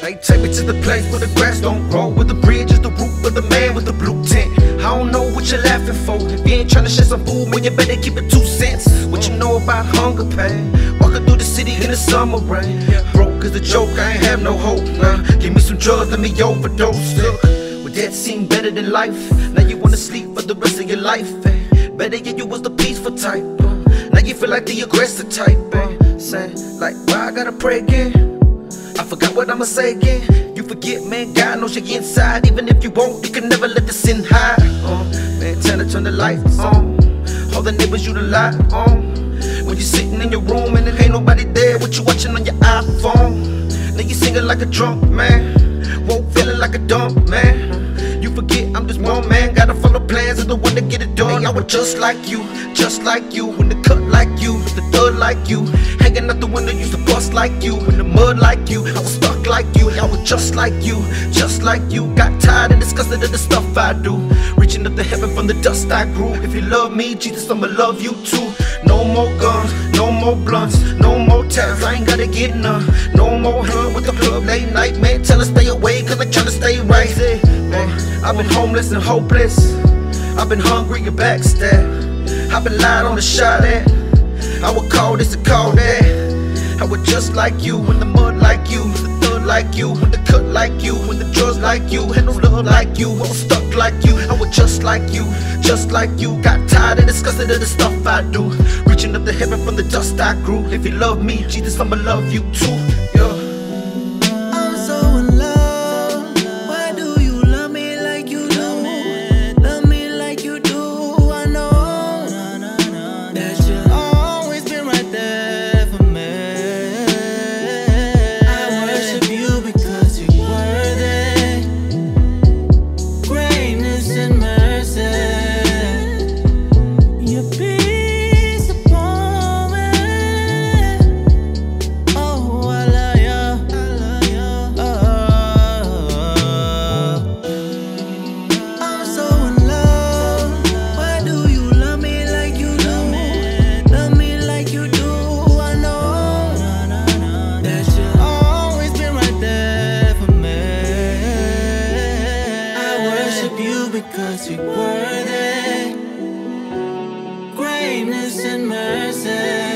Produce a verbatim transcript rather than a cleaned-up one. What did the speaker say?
They take me to the place where the grass don't grow, where the bridge is the root of the man with the blue tint. I don't know what you're laughing for. If you ain't tryna share some food, man, you better keep it two cents. What you know about hunger pain? Walking through the city in the summer rain. Broke is a joke, I ain't have no hope. Nah, give me some drugs, let me overdose. Look, would that seem better than life? Now you wanna sleep for the rest of your life. Eh? Better yet, you was the peaceful type. Uh. Now you feel like the aggressive type. Eh? Say, like, why I gotta pray again? I forgot what I'ma say again. You forget, man, God knows you're inside. Even if you won't, you can never let the sin hide. uh, Man, tell her turn the lights on. All the neighbors you rely on. When you're sitting in your room and there ain't nobody there, what you watching on your iPhone? Now you singing like a drunk man, won't feeling like a dump man. You forget I'm just one man, gotta follow plans, I'm the one to get it done. Hey, I was just like you, just like you, in the cut like you, with the thud like you, hanging out the window, used to bust like you, in the mud like you, I was stuck like you. Hey, I was just like you, just like you, got tired and disgusted of the stuff I do, reaching up to heaven from the dust I grew. If you love me, Jesus, I'ma love you too. No more guns, no more blunts, no more tabs, I ain't gotta get none. No more hunt with the club late night, man, tell her stay away, cause I'm tryna stay right. Hey, man, I've been homeless and hopeless, I've been hungry and backstabbed, I've been lied on the shot at, I would call this and call that. I was just like you, in the mud like you, the thug like you, in the cut like you, in the drugs like you, had no love like you, I was stuck like you. I was just like you, just like you, got tired and disgusted of the stuff I do, reaching up to heaven from the dust I grew. If you love me, Jesus, I'ma love you too. Yeah. Because you're worthy, greatness and mercy.